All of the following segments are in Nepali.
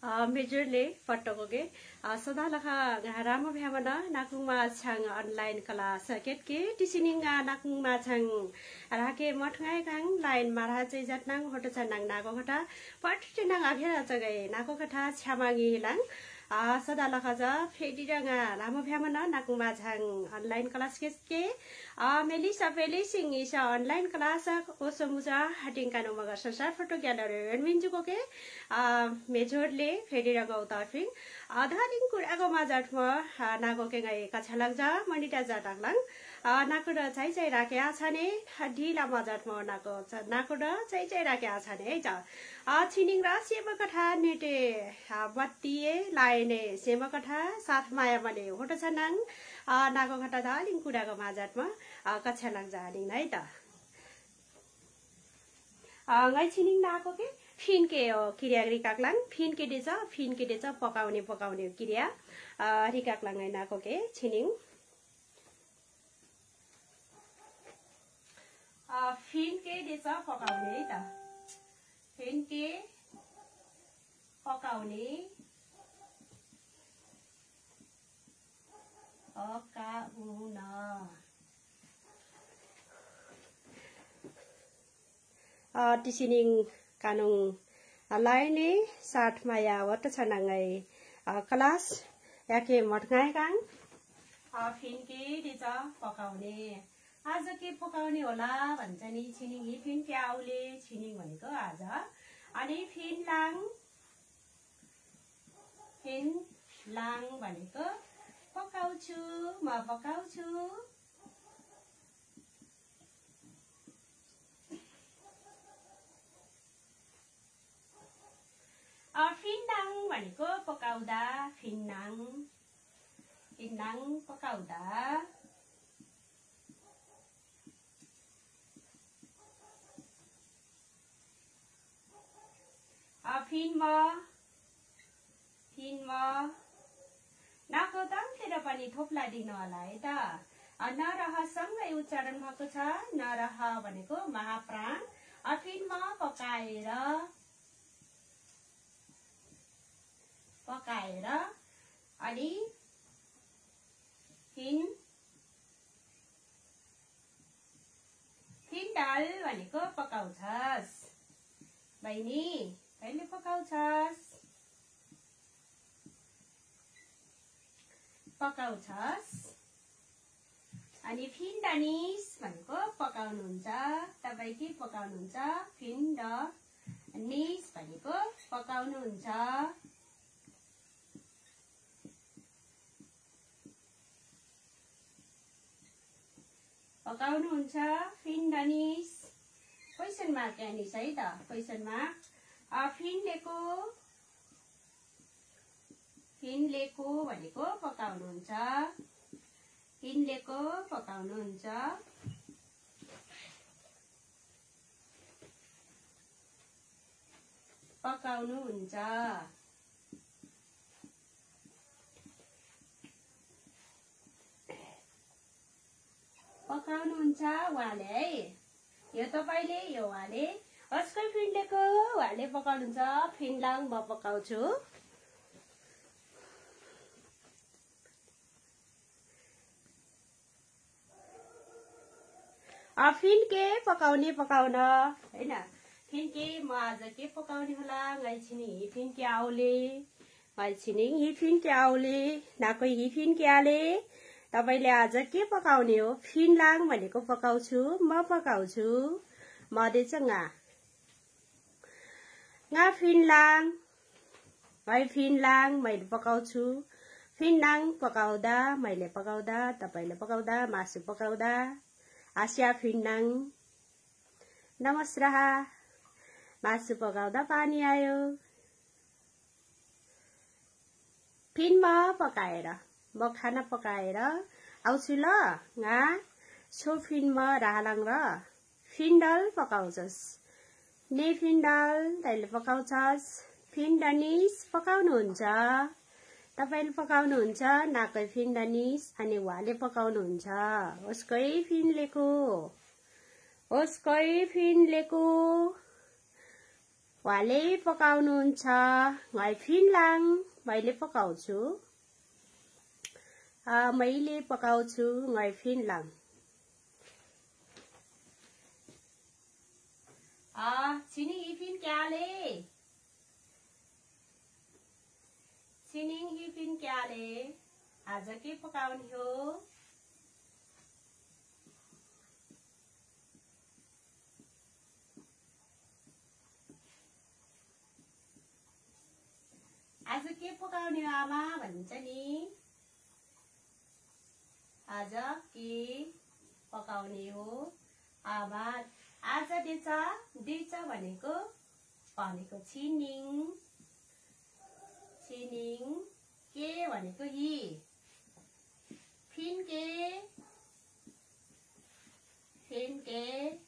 मेजरले पट्टकोगे सदा लखा रामो भ्यामन नाकुङमा छाङ अनलाइन क्लास केटके टिसिनिङ नाकुङमा छाङ राके मठगाइ गाङ लाइन मारा चाहिँ जटनाङ होटो छनाङ नाको खटा पट्टिनाङ आफेरा जगै नाको खटा छ्यामाङी हिलाङ सदा लखा ज फेडिरङा रामो भ्यामन नाकुङमा छाङ अनलाइन क्लास केटके मेली सपेली सिंगिसा अनलाइन क्लास ओसो मुजा हाटिङ कानु मगर संसार फोटो ग्यालरी एडमिन्जुको के मेजरले फेडिरगौ ताफिङ धारिङ कुराको माजाटमा नाको के गए कछालक जा मनिटा जाटाङलाङ नाकुड चाहिँ चाहिँ राखे आछाने ढिला मजाटमा नाकुड चाहिँ चाहिँ राखे आछाने है त छिनिङ र सेवा कथा नेटे बत्तिए लाइने सेवा कथा साथ माया बने होटो छनाङ नाको खटा धारिङ कुराको माजाटमा कछालक जानिङ है त गै छिनिङ नाको के फिनके क्रिया रिकाक्लाङ फिनके देछ पकाउने क्रिया रिकाक्लाङ नाको के छिनिङ फिनके देछ पकाउने है त फिनके पकाउने पकाउन टिसिनिङ कानुङ लाइने साठ माया वट छनाङै क्लास याके मटगाइ गाङ फिनके देछ पकाउने आज के पकाउने होला भन्छ नि छिनिङ फिन क्याउले छिनिङ भनेको आज अनि फिन लाङ भनेको पकाउँछु म पकाउँछु फिन्नाङ भनेको पकाउँदा फिन्नाङ पकाउँदा फिनमा नाको दामतिर पनि थोप्ला दिनु होला है त नरहसँगै उच्चारण भएको छ नरह भनेको महाप्राण फिनमा पकाएर अनि फिन्डाल भनेको पकाउँछस् बहिनी कहिले पकाउँछस् अनि फिन्डानिस भनेको पकाउनुहुन्छ तपाई के पकाउनुहुन्छ फिन्डनिस भनेको पकाउनुहुन्छ फिन्डनिस क्वेसन मार्क यानिस है त क्वेसन मार्क फिनलेको भनेको पकाउनुहुन्छ उहाँले है यो तपाईले यो उहाँले अस्कै फिन्लेको उहाँले पकाउनुहुन्छ फिन्लाङ म पकाउँछु फिनके पकाउने पकाउन हैन फिनके म आज के पकाउने होला गाइछिनी फिनके आउले गाइछिनी फिनके आउले नाको फिनके आले तपाईले आज के पकाउने हो फिनलाङ भनेको पकाउँछु म पकाउँछु म देछ nga फिनलाङ है फिनलाङ मैले पकाउँछु फिनलाङ पकाउँदा मैले पकाउँदा तपाईले पकाउँदा मासु पकाउँदा आसिया फिनलाङ नमस्कार मासु पकाउँदा पानी आयो फिनमा पकाएर म खाना पकाएर आउँछु ल nga सो फिनमा रालाङ र फिन्डल पकाउँछस् ने फिन्डल तैले पकाउँछस् फिन्डनिस पकाउनुहुन्छ तपाईले पकाउनुहुन्छ नाकै फिन्डनिस अनि उहाँले पकाउनुहुन्छ उसकै फिनलेको उहाँले पकाउनुहुन्छ ngài phiên lang मैले पकाउँछु मैले पकाउँछु ngài phiên lang छिनिङ इफिन क्याले छिनिङ इफिन क्याले आज के पकाउने हो आज के पकाउने हो आमा भन्छ नि आज के पकाउने हो आमा आज दिन्छ भनेको छिनिङ छिनिङ के भनेको हि फिन के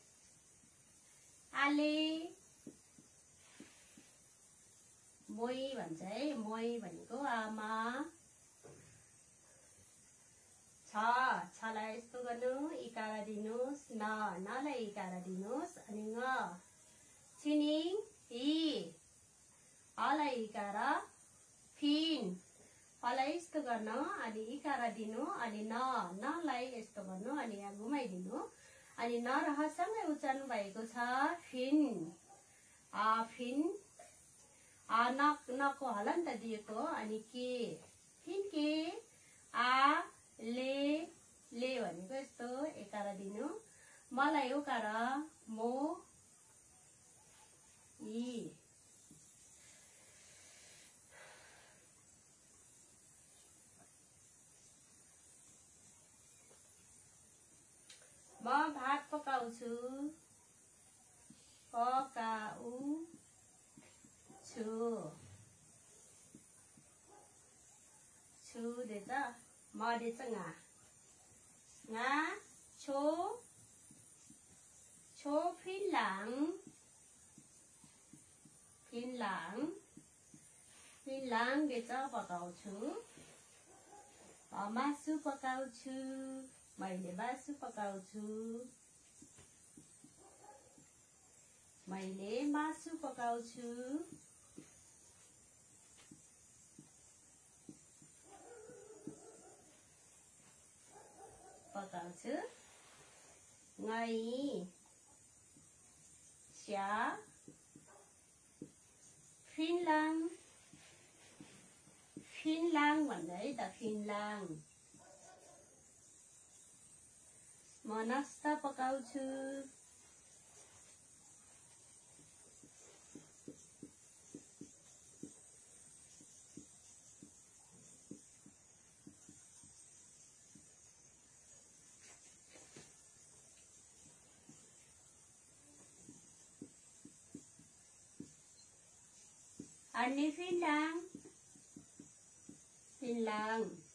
आले मोई भन्छ है मोई भनेको आमा छलाई यस्तो गर्नु इकारा दिनुस् नलाई इकारा दिनुस् अनि ङ छिनिङ हि अलाई इकारा फिन अलाई यस्तो गर्नु अनि इकारा दिनु अनि नलाई यस्तो गर्नु अनि यहाँ घुमाइदिनु अनि नरहसँगै उच्चारण भएको छ फिन फिन नको हलन्त दिएको अनि के फिन के ले भनेको यस्तो एकारा दिनु मलाई उकारा मो इ म भात पकाउँछु छु देछ म देछ ngã chố phiên lãng để cho पकाउँछु मासु पकाउँछु मैले मासु पकाउँछु मैले मासु पकाउँछु पकाउँछु ngài xia phiên lang भन्दै त फिन lang म नास्ता पकाउँछु अनि फिन lang